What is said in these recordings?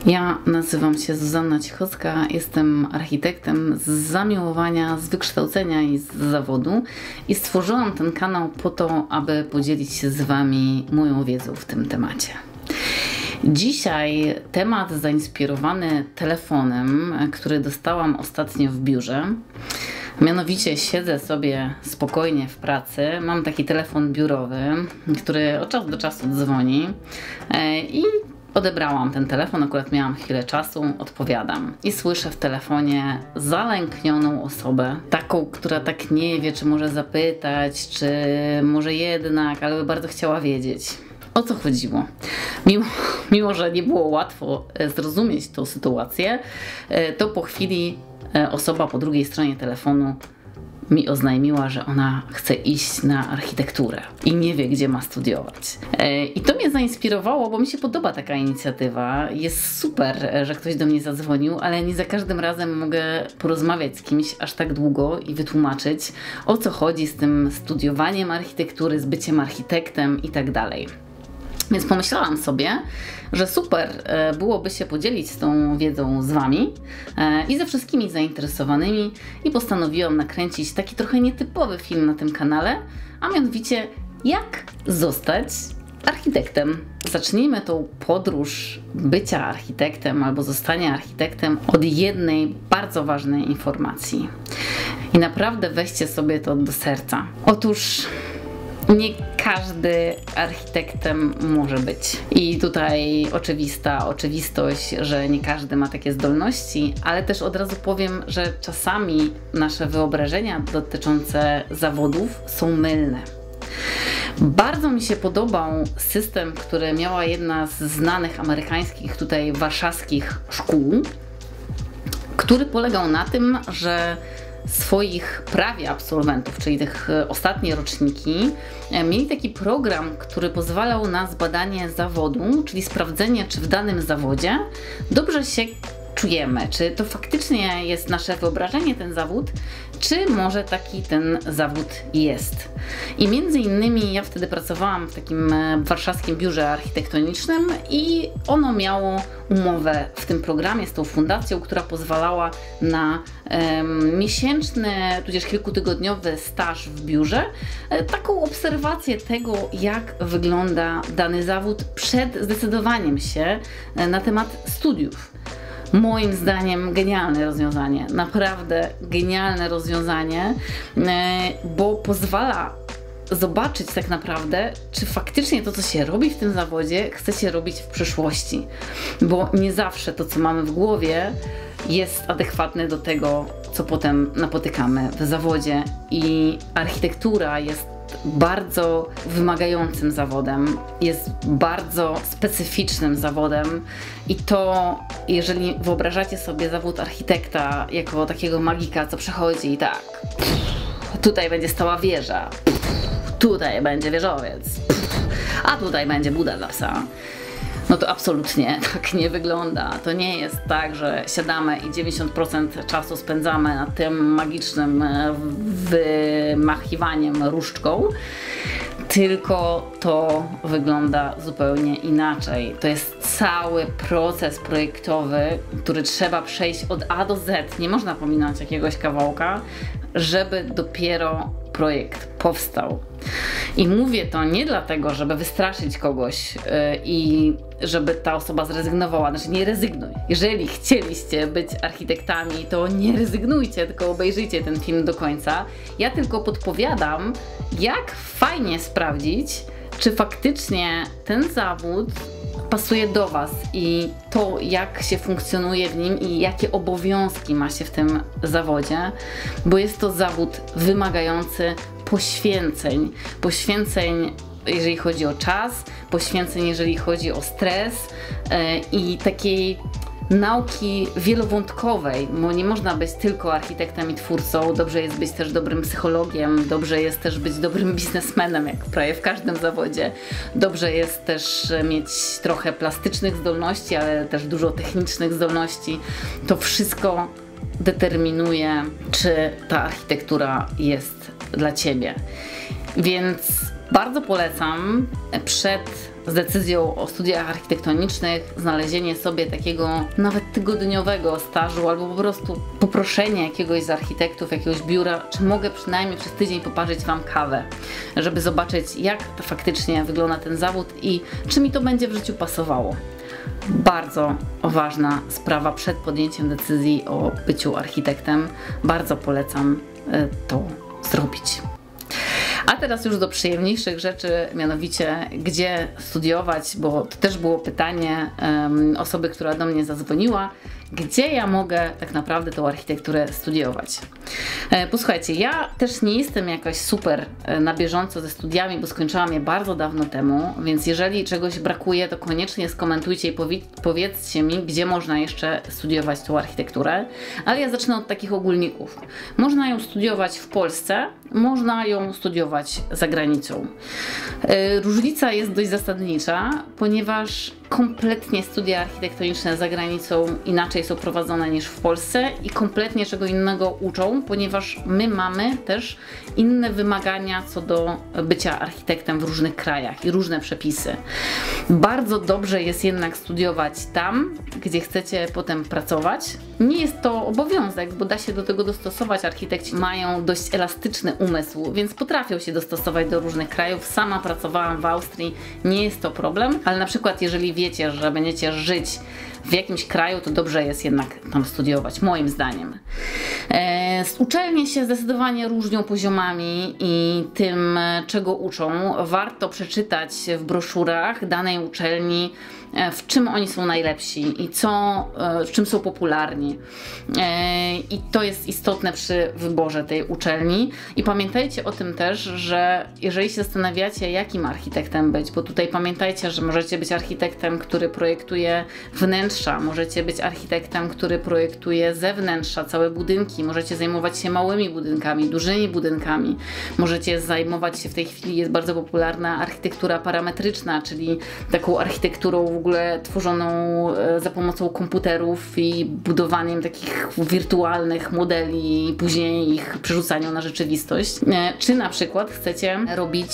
Ja nazywam się Zuzanna Cichocka, jestem architektem z zamiłowania, z wykształcenia i z zawodu i stworzyłam ten kanał po to, aby podzielić się z Wami moją wiedzą w tym temacie. Dzisiaj temat zainspirowany telefonem, który dostałam ostatnio w biurze. Mianowicie siedzę sobie spokojnie w pracy, mam taki telefon biurowy, który od czasu do czasu dzwoni i odebrałam ten telefon, akurat miałam chwilę czasu, odpowiadam i słyszę w telefonie zalęknioną osobę, taką, która tak nie wie, czy może zapytać, czy może jednak, ale by bardzo chciała wiedzieć. O co chodziło? Mimo, że nie było łatwo zrozumieć tą sytuację, to po chwili osoba po drugiej stronie telefonu mi oznajmiła, że ona chce iść na architekturę i nie wie, gdzie ma studiować. I to mnie zainspirowało, bo mi się podoba taka inicjatywa. Jest super, że ktoś do mnie zadzwonił, ale nie za każdym razem mogę porozmawiać z kimś aż tak długo i wytłumaczyć, o co chodzi z tym studiowaniem architektury, z byciem architektem i tak dalej. Więc pomyślałam sobie, że super byłoby się podzielić tą wiedzą z Wami i ze wszystkimi zainteresowanymi i postanowiłam nakręcić taki trochę nietypowy film na tym kanale, a mianowicie jak zostać architektem. Zacznijmy tą podróż bycia architektem albo zostania architektem od jednej bardzo ważnej informacji. I naprawdę weźcie sobie to do serca. Otóż nie każdy architektem może być. I tutaj oczywistość, że nie każdy ma takie zdolności, ale też od razu powiem, że czasami nasze wyobrażenia dotyczące zawodów są mylne. Bardzo mi się podobał system, który miała jedna z znanych amerykańskich, tutaj warszawskich szkół, który polegał na tym, że swoich prawie absolwentów, czyli tych ostatnie roczniki, mieli taki program, który pozwalał na zbadanie zawodu, czyli sprawdzenie, czy w danym zawodzie dobrze się czujemy, czy to faktycznie jest nasze wyobrażenie ten zawód, czy może taki ten zawód jest. I między innymi ja wtedy pracowałam w takim warszawskim biurze architektonicznym i ono miało umowę w tym programie z tą fundacją, która pozwalała na miesięczny, tudzież kilkutygodniowy staż w biurze, taką obserwację tego, jak wygląda dany zawód przed zdecydowaniem się na temat studiów. Moim zdaniem genialne rozwiązanie, naprawdę genialne rozwiązanie, bo pozwala zobaczyć tak naprawdę, czy faktycznie to, co się robi w tym zawodzie, chce się robić w przyszłości. Bo nie zawsze to, co mamy w głowie, jest adekwatne do tego, co potem napotykamy w zawodzie. I architektura jest bardzo wymagającym zawodem, jest bardzo specyficznym zawodem i to, jeżeli wyobrażacie sobie zawód architekta jako takiego magika, co przychodzi i tak, tutaj będzie stała wieża, tutaj będzie wieżowiec, a tutaj będzie buda dla psa. No to absolutnie tak nie wygląda. To nie jest tak, że siadamy i 90% czasu spędzamy nad tym magicznym wymachiwaniem różdżką, tylko to wygląda zupełnie inaczej. To jest cały proces projektowy, który trzeba przejść od A do Z. Nie można pominąć jakiegoś kawałka, żeby dopiero projekt powstał. I mówię to nie dlatego, żeby wystraszyć kogoś i żeby ta osoba zrezygnowała. Znaczy nie rezygnuj. Jeżeli chcieliście być architektami, to nie rezygnujcie, tylko obejrzyjcie ten film do końca. Ja tylko podpowiadam, jak fajnie sprawdzić, czy faktycznie ten zawód pasuje do Was i to, jak się funkcjonuje w nim i jakie obowiązki ma się w tym zawodzie, bo jest to zawód wymagający poświęceń, jeżeli chodzi o czas, poświęceń, jeżeli chodzi o stres i takiej nauki wielowątkowej, bo nie można być tylko architektem i twórcą, dobrze jest być też dobrym psychologiem, dobrze jest też być dobrym biznesmenem, jak prawie w każdym zawodzie. Dobrze jest też mieć trochę plastycznych zdolności, ale też dużo technicznych zdolności. To wszystko determinuje, czy ta architektura jest dla Ciebie. Więc bardzo polecam przed z decyzją o studiach architektonicznych, znalezienie sobie takiego nawet tygodniowego stażu albo po prostu poproszenie jakiegoś z architektów, jakiegoś biura, czy mogę przynajmniej przez tydzień poparzyć Wam kawę, żeby zobaczyć, jak to faktycznie wygląda ten zawód i czy mi to będzie w życiu pasowało. Bardzo ważna sprawa przed podjęciem decyzji o byciu architektem. Bardzo polecam to zrobić. A teraz już do przyjemniejszych rzeczy, mianowicie gdzie studiować, bo to też było pytanie osoby, która do mnie zadzwoniła, gdzie ja mogę tak naprawdę tą architekturę studiować. Posłuchajcie, ja też nie jestem jakoś super na bieżąco ze studiami, bo skończyłam je bardzo dawno temu, więc jeżeli czegoś brakuje, to koniecznie skomentujcie i powiedzcie mi, gdzie można jeszcze studiować tą architekturę, ale ja zacznę od takich ogólników. Można ją studiować w Polsce, można ją studiować za granicą. Różnica jest dość zasadnicza, ponieważ kompletnie studia architektoniczne za granicą inaczej są prowadzone niż w Polsce i kompletnie czego innego uczą, ponieważ my mamy też inne wymagania co do bycia architektem w różnych krajach i różne przepisy. Bardzo dobrze jest jednak studiować tam, gdzie chcecie potem pracować. Nie jest to obowiązek, bo da się do tego dostosować. Architekci mają dość elastyczny umysł, więc potrafią się dostosować do różnych krajów. Sama pracowałam w Austrii, nie jest to problem, ale na przykład jeżeli wiecie, że będziecie żyć w jakimś kraju, to dobrze jest jednak tam studiować, moim zdaniem. Uczelnie się zdecydowanie różnią poziomami i tym, czego uczą. Warto przeczytać w broszurach danej uczelni, w czym oni są najlepsi i w czym są popularni. I to jest istotne przy wyborze tej uczelni. I pamiętajcie o tym też, że jeżeli się zastanawiacie, jakim architektem być, bo tutaj pamiętajcie, że możecie być architektem, który projektuje wnętrza, możecie być architektem, który projektuje zewnętrza, całe budynki, możecie zajmować się małymi budynkami, dużymi budynkami, możecie zajmować się, w tej chwili jest bardzo popularna architektura parametryczna, czyli taką architekturą w ogóle tworzoną za pomocą komputerów i budowaniem takich wirtualnych modeli i później ich przerzucaniu na rzeczywistość. Czy na przykład chcecie robić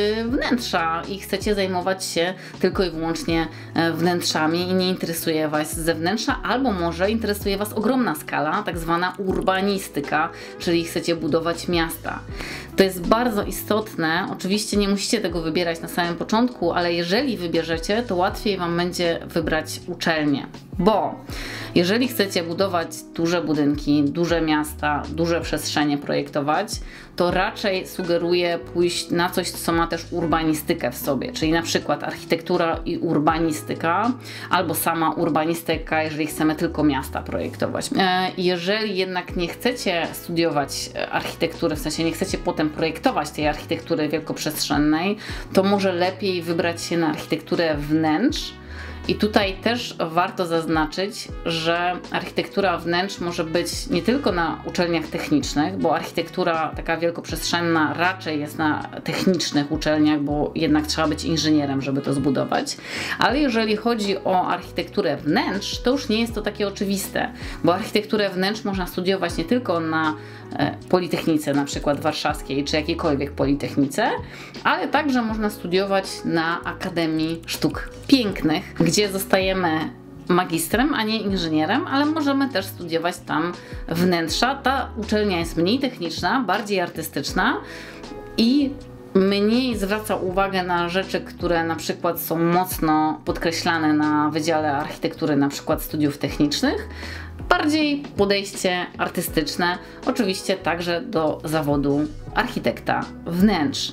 wnętrza i chcecie zajmować się tylko i wyłącznie wnętrzami i nie interesuje Was zewnętrza, albo może interesuje Was ogromna skala, tak zwana urbanistyka, czyli chcecie budować miasta. To jest bardzo istotne, oczywiście nie musicie tego wybierać na samym początku, ale jeżeli wybierzecie, to łatwiej Wam będzie wybrać uczelnię, bo jeżeli chcecie budować duże budynki, duże miasta, duże przestrzenie projektować, to raczej sugeruję pójść na coś, co ma też urbanistykę w sobie, czyli na przykład architektura i urbanistyka, albo sama urbanistyka, jeżeli chcemy tylko miasta projektować. Jeżeli jednak nie chcecie studiować architektury, w sensie nie chcecie potem projektować tej architektury wielkoprzestrzennej, to może lepiej wybrać się na architekturę wnętrz. I tutaj też warto zaznaczyć, że architektura wnętrz może być nie tylko na uczelniach technicznych, bo architektura taka wielkoprzestrzenna raczej jest na technicznych uczelniach, bo jednak trzeba być inżynierem, żeby to zbudować. Ale jeżeli chodzi o architekturę wnętrz, to już nie jest to takie oczywiste, bo architekturę wnętrz można studiować nie tylko na Politechnice, na przykład warszawskiej, czy jakiejkolwiek politechnice, ale także można studiować na Akademii Sztuk Pięknych, gdzie zostajemy magistrem, a nie inżynierem, ale możemy też studiować tam wnętrza. Ta uczelnia jest mniej techniczna, bardziej artystyczna i mniej zwraca uwagę na rzeczy, które na przykład są mocno podkreślane na Wydziale Architektury, na przykład studiów technicznych. Bardziej podejście artystyczne, oczywiście także do zawodu architekta wnętrz.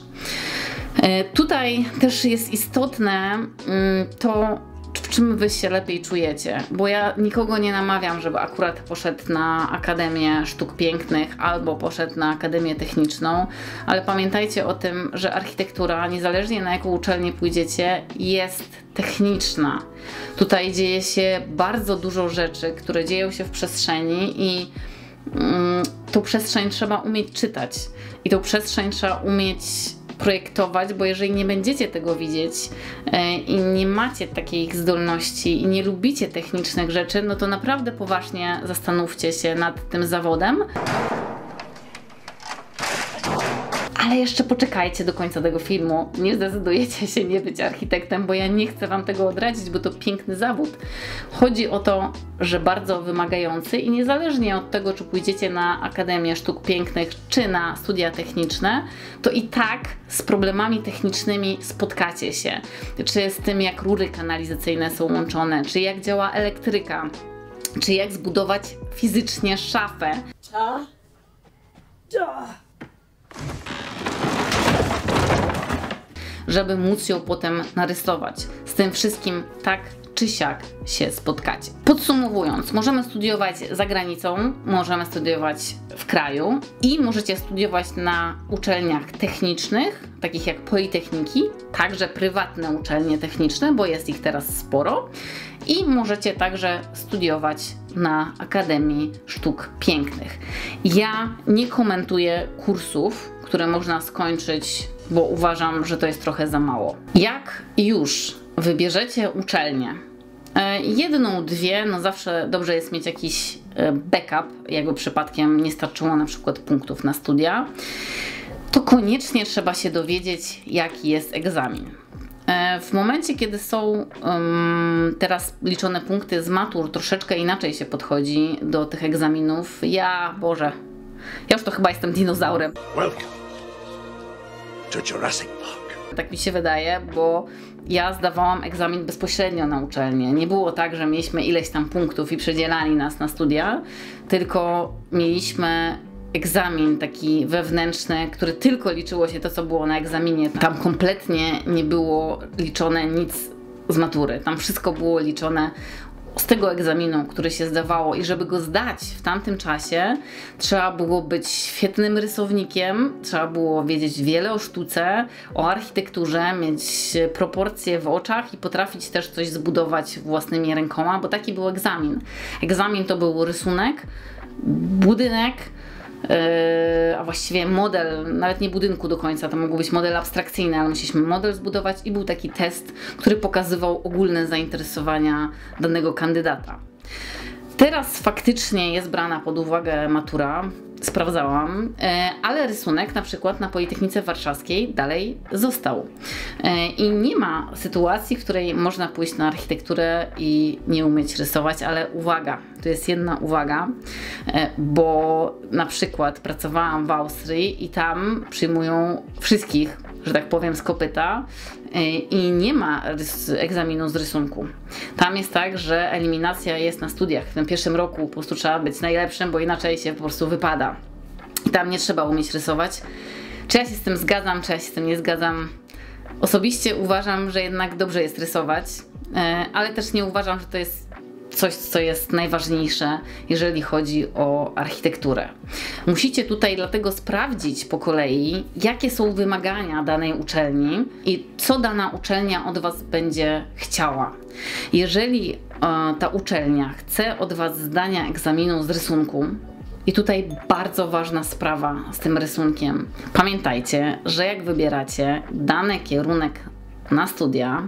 Tutaj też jest istotne to, w czym Wy się lepiej czujecie, bo ja nikogo nie namawiam, żeby akurat poszedł na Akademię Sztuk Pięknych albo poszedł na Akademię Techniczną, ale pamiętajcie o tym, że architektura, niezależnie na jaką uczelnię pójdziecie, jest techniczna. Tutaj dzieje się bardzo dużo rzeczy, które dzieją się w przestrzeni i tą przestrzeń trzeba umieć czytać i tą przestrzeń trzeba umieć projektować, bo jeżeli nie będziecie tego widzieć i nie macie takich zdolności i nie lubicie technicznych rzeczy, no to naprawdę poważnie zastanówcie się nad tym zawodem. Ale jeszcze poczekajcie do końca tego filmu. Nie zdecydujecie się nie być architektem, bo ja nie chcę Wam tego odradzić, bo to piękny zawód. Chodzi o to, że bardzo wymagający i niezależnie od tego, czy pójdziecie na Akademię Sztuk Pięknych, czy na studia techniczne, to i tak z problemami technicznymi spotkacie się. Czy z tym, jak rury kanalizacyjne są łączone, czy jak działa elektryka, czy jak zbudować fizycznie szafę. Żeby móc ją potem narysować. Z tym wszystkim tak czy siak się spotkacie. Podsumowując, możemy studiować za granicą, możemy studiować w kraju i możecie studiować na uczelniach technicznych, takich jak politechniki, także prywatne uczelnie techniczne, bo jest ich teraz sporo. I możecie także studiować na Akademii Sztuk Pięknych. Ja nie komentuję kursów, które można skończyć, bo uważam, że to jest trochę za mało. Jak już wybierzecie uczelnię, jedną, dwie, no zawsze dobrze jest mieć jakiś backup, jakby przypadkiem nie starczyło na przykład punktów na studia, to koniecznie trzeba się dowiedzieć, jaki jest egzamin. W momencie, kiedy są teraz liczone punkty z matur, troszeczkę inaczej się podchodzi do tych egzaminów. Boże, ja już to chyba jestem dinozaurem. Welcome to Jurassic Park. Tak mi się wydaje, bo ja zdawałam egzamin bezpośrednio na uczelnię. Nie było tak, że mieliśmy ileś tam punktów i przedzielali nas na studia, tylko mieliśmy egzamin taki wewnętrzny, który tylko liczyło się to, co było na egzaminie. Tam kompletnie nie było liczone nic z matury. Tam wszystko było liczone z tego egzaminu, który się zdawało, i żeby go zdać w tamtym czasie, trzeba było być świetnym rysownikiem, trzeba było wiedzieć wiele o sztuce, o architekturze, mieć proporcje w oczach i potrafić też coś zbudować własnymi rękoma, bo taki był egzamin. Egzamin to był rysunek, budynek, a właściwie model, nawet nie budynku do końca, to mógł być model abstrakcyjny, ale musieliśmy model zbudować i był taki test, który pokazywał ogólne zainteresowania danego kandydata. Teraz faktycznie jest brana pod uwagę matura, sprawdzałam, ale rysunek na przykład na Politechnice Warszawskiej dalej został. I nie ma sytuacji, w której można pójść na architekturę i nie umieć rysować, ale uwaga, tu jest jedna uwaga, bo na przykład pracowałam w Austrii i tam przyjmują wszystkich, że tak powiem, z kopyta i nie ma egzaminu z rysunku. Tam jest tak, że eliminacja jest na studiach. W tym pierwszym roku po prostu trzeba być najlepszym, bo inaczej się po prostu wypada. I tam nie trzeba umieć rysować. Czy ja się z tym zgadzam, czy ja się z tym nie zgadzam? Osobiście uważam, że jednak dobrze jest rysować, ale też nie uważam, że to jest coś, co jest najważniejsze, jeżeli chodzi o architekturę. Musicie tutaj dlatego sprawdzić po kolei, jakie są wymagania danej uczelni i co dana uczelnia od Was będzie chciała. Jeżeli ta uczelnia chce od Was zdania egzaminu z rysunku, i tutaj bardzo ważna sprawa z tym rysunkiem. Pamiętajcie, że jak wybieracie dany kierunek na studia,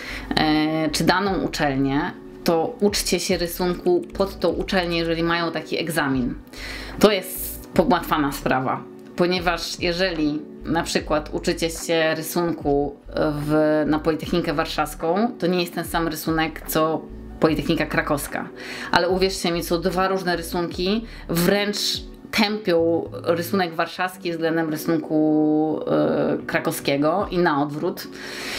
czy daną uczelnię, to uczcie się rysunku pod tą uczelnię, jeżeli mają taki egzamin. To jest pogmatwana sprawa, ponieważ jeżeli na przykład uczycie się rysunku na Politechnikę Warszawską, to nie jest ten sam rysunek, co Politechnika Krakowska. Ale uwierzcie mi, są dwa różne rysunki, wręcz tępią rysunek warszawski względem rysunku krakowskiego i na odwrót.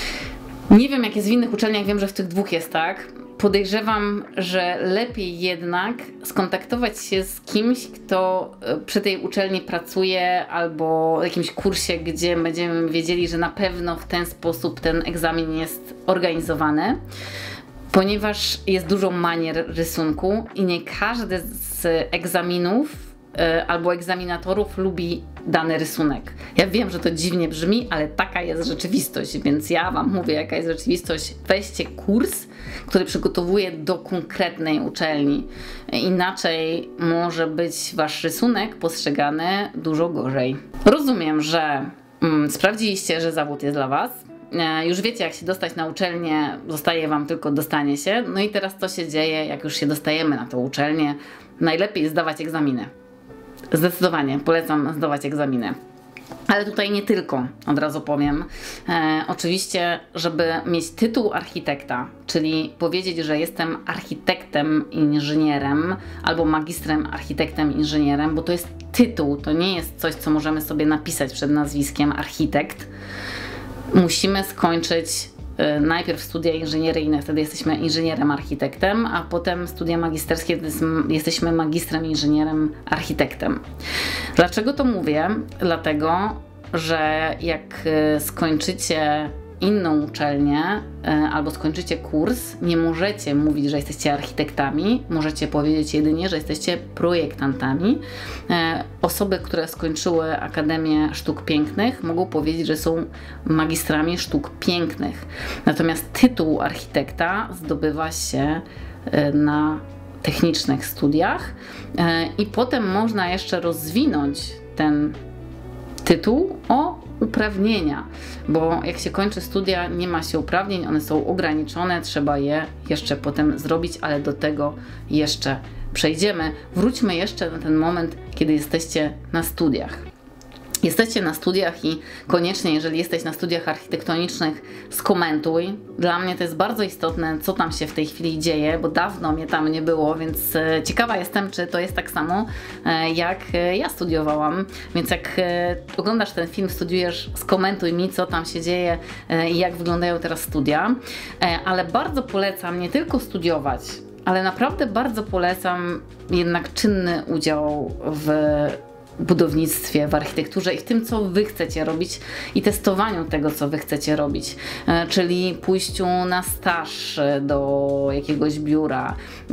Nie wiem, jak jest w innych uczelniach, wiem, że w tych dwóch jest tak. Podejrzewam, że lepiej jednak skontaktować się z kimś, kto przy tej uczelni pracuje, albo w jakimś kursie, gdzie będziemy wiedzieli, że na pewno w ten sposób ten egzamin jest organizowany, ponieważ jest dużo manier rysunku i nie każdy z egzaminów albo egzaminatorów lubi dany rysunek. Ja wiem, że to dziwnie brzmi, ale taka jest rzeczywistość, więc ja Wam mówię, jaka jest rzeczywistość. Weźcie kurs, który przygotowuje do konkretnej uczelni. Inaczej może być Wasz rysunek postrzegany dużo gorzej. Rozumiem, że sprawdziliście, że zawód jest dla Was. Już wiecie, jak się dostać na uczelnię, zostaje Wam tylko dostanie się. No i teraz co się dzieje, jak już się dostajemy na tą uczelnię? Najlepiej zdawać egzaminy. Zdecydowanie polecam zdawać egzaminy. Ale tutaj nie tylko, od razu powiem. Oczywiście, żeby mieć tytuł architekta, czyli powiedzieć, że jestem architektem, inżynierem albo magistrem architektem, inżynierem, bo to jest tytuł, to nie jest coś, co możemy sobie napisać przed nazwiskiem architekt. Musimy skończyć najpierw studia inżynieryjne, wtedy jesteśmy inżynierem architektem, a potem studia magisterskie, wtedy jesteśmy magistrem inżynierem architektem. Dlaczego to mówię? Dlatego, że jak skończycie inną uczelnię albo skończycie kurs, nie możecie mówić, że jesteście architektami, możecie powiedzieć jedynie, że jesteście projektantami. Osoby, które skończyły Akademię Sztuk Pięknych, mogą powiedzieć, że są magistrami sztuk pięknych. Natomiast tytuł architekta zdobywa się na technicznych studiach i potem można jeszcze rozwinąć ten tytuł o uprawnienia, bo jak się kończy studia, nie ma się uprawnień, one są ograniczone, trzeba je jeszcze potem zrobić, ale do tego jeszcze przejdziemy. Wróćmy jeszcze na ten moment, kiedy jesteście na studiach. Jesteście na studiach i koniecznie, jeżeli jesteś na studiach architektonicznych, skomentuj. Dla mnie to jest bardzo istotne, co tam się w tej chwili dzieje, bo dawno mnie tam nie było, więc ciekawa jestem, czy to jest tak samo, jak ja studiowałam. Więc jak oglądasz ten film, studiujesz, skomentuj mi, co tam się dzieje i jak wyglądają teraz studia. Ale bardzo polecam nie tylko studiować, ale naprawdę bardzo polecam jednak czynny udział w budownictwie, w architekturze i w tym, co wy chcecie robić i testowaniu tego, co wy chcecie robić, czyli pójściu na staż do jakiegoś biura,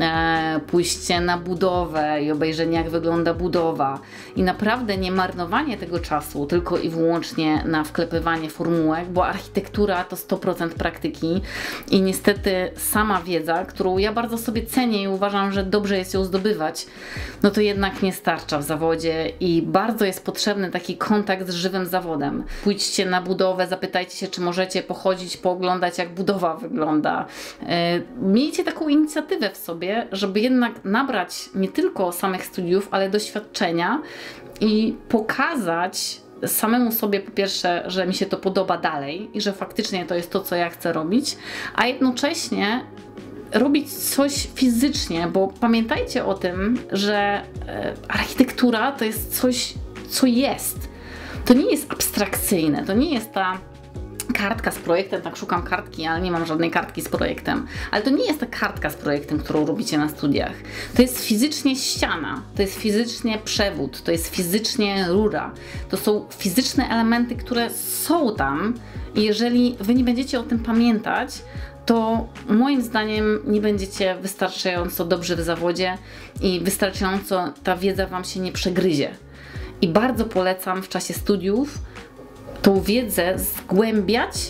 pójście na budowę i obejrzenie, jak wygląda budowa i naprawdę nie marnowanie tego czasu tylko i wyłącznie na wklepywanie formułek, bo architektura to 100% praktyki i niestety sama wiedza, którą ja bardzo sobie cenię i uważam, że dobrze jest ją zdobywać, no to jednak nie starcza w zawodzie i bardzo jest potrzebny taki kontakt z żywym zawodem. Pójdźcie na budowę, zapytajcie się, czy możecie pochodzić, pooglądać, jak budowa wygląda. Miejcie taką inicjatywę w sobie, żeby jednak nabrać nie tylko samych studiów, ale doświadczenia i pokazać samemu sobie po pierwsze, że mi się to podoba dalej i że faktycznie to jest to, co ja chcę robić, a jednocześnie robić coś fizycznie, bo pamiętajcie o tym, że architektura to jest coś, co jest. To nie jest abstrakcyjne, to nie jest ta kartka z projektem, tak szukam kartki, ale nie mam żadnej kartki z projektem. Ale to nie jest ta kartka z projektem, którą robicie na studiach. To jest fizycznie ściana, to jest fizycznie przewód, to jest fizycznie rura. To są fizyczne elementy, które są tam i jeżeli wy nie będziecie o tym pamiętać, to moim zdaniem nie będziecie wystarczająco dobrzy w zawodzie i wystarczająco ta wiedza wam się nie przegryzie. I bardzo polecam w czasie studiów tą wiedzę zgłębiać,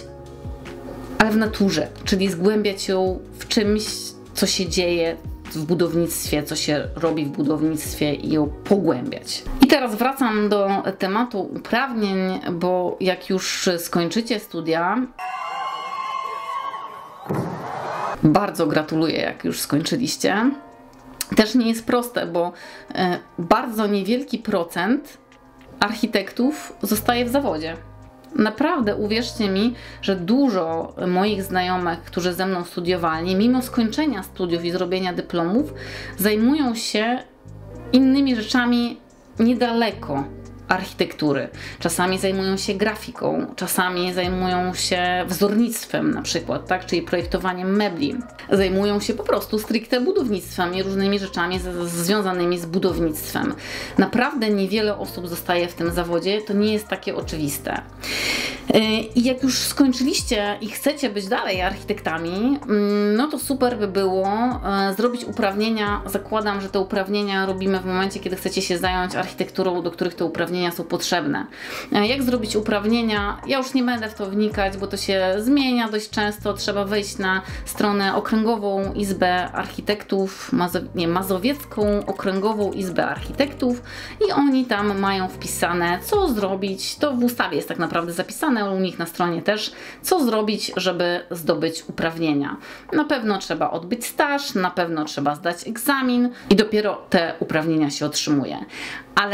ale w naturze, czyli zgłębiać ją w czymś, co się dzieje w budownictwie, co się robi w budownictwie i ją pogłębiać. I teraz wracam do tematu uprawnień, bo jak już skończycie studia, bardzo gratuluję, jak już skończyliście. Też nie jest proste, bo bardzo niewielki procent architektów zostaje w zawodzie. Naprawdę, uwierzcie mi, że dużo moich znajomych, którzy ze mną studiowali, mimo skończenia studiów i zrobienia dyplomów, zajmują się innymi rzeczami niedaleko architektury. Czasami zajmują się grafiką, czasami zajmują się wzornictwem na przykład, tak? Czyli projektowaniem mebli. Zajmują się po prostu stricte budownictwem i różnymi rzeczami związanymi z budownictwem. Naprawdę niewiele osób zostaje w tym zawodzie, to nie jest takie oczywiste. I jak już skończyliście i chcecie być dalej architektami, no to super by było zrobić uprawnienia. Zakładam, że te uprawnienia robimy w momencie, kiedy chcecie się zająć architekturą, do których te uprawnienia są potrzebne. Jak zrobić uprawnienia? Ja już nie będę w to wnikać, bo to się zmienia dość często. Trzeba wejść na stronę Okręgową Izbę Architektów, Mazowiecką Okręgową Izbę Architektów i oni tam mają wpisane, co zrobić. To w ustawie jest tak naprawdę zapisane, ale u nich na stronie też, co zrobić, żeby zdobyć uprawnienia. Na pewno trzeba odbyć staż, na pewno trzeba zdać egzamin i dopiero te uprawnienia się otrzymuje. Ale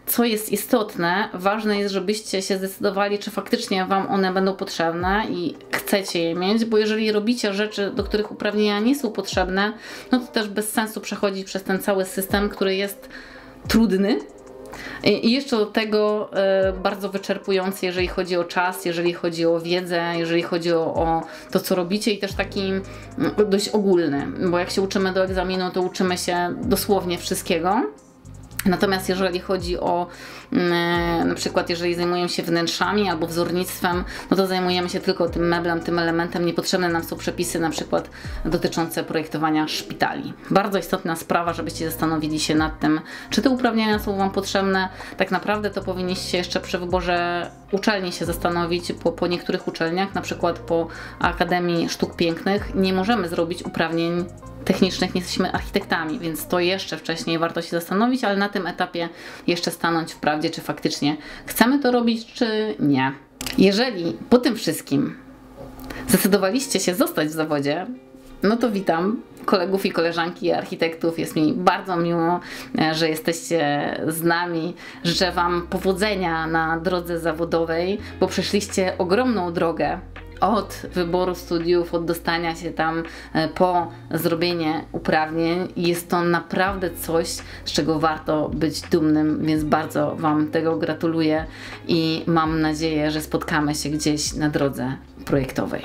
co jest istotne, ważne jest, żebyście się zdecydowali, czy faktycznie Wam one będą potrzebne i chcecie je mieć, bo jeżeli robicie rzeczy, do których uprawnienia nie są potrzebne, no to też bez sensu przechodzić przez ten cały system, który jest trudny. I jeszcze do tego bardzo wyczerpujący, jeżeli chodzi o czas, jeżeli chodzi o wiedzę, jeżeli chodzi o to, co robicie, i też taki dość ogólny, bo jak się uczymy do egzaminu, to uczymy się dosłownie wszystkiego. Natomiast jeżeli chodzi o na przykład, jeżeli zajmujemy się wnętrzami albo wzornictwem, no to zajmujemy się tylko tym meblem, tym elementem. Niepotrzebne nam są przepisy na przykład dotyczące projektowania szpitali. Bardzo istotna sprawa, żebyście zastanowili się nad tym, czy te uprawnienia są Wam potrzebne. Tak naprawdę to powinniście jeszcze przy wyborze uczelni się zastanowić, po niektórych uczelniach, na przykład po Akademii Sztuk Pięknych, nie możemy zrobić uprawnień technicznych, nie jesteśmy architektami, więc to jeszcze wcześniej warto się zastanowić, ale na tym etapie jeszcze stanąć w prawdzie, czy faktycznie chcemy to robić, czy nie. Jeżeli po tym wszystkim zdecydowaliście się zostać w zawodzie, no to witam kolegów i koleżanki architektów. Jest mi bardzo miło, że jesteście z nami. Życzę Wam powodzenia na drodze zawodowej, bo przeszliście ogromną drogę od wyboru studiów, od dostania się tam po zrobienie uprawnień. Jest to naprawdę coś, z czego warto być dumnym, więc bardzo Wam tego gratuluję i mam nadzieję, że spotkamy się gdzieś na drodze projektowej.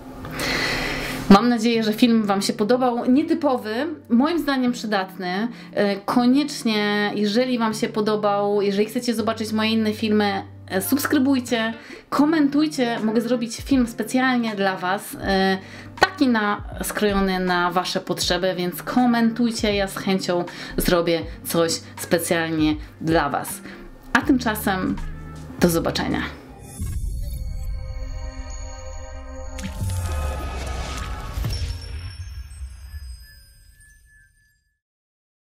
Mam nadzieję, że film Wam się podobał. Nietypowy, moim zdaniem przydatny. Koniecznie, jeżeli Wam się podobał, jeżeli chcecie zobaczyć moje inne filmy, subskrybujcie, komentujcie. Mogę zrobić film specjalnie dla Was, taki skrojony na Wasze potrzeby, więc komentujcie. Ja z chęcią zrobię coś specjalnie dla Was. A tymczasem do zobaczenia.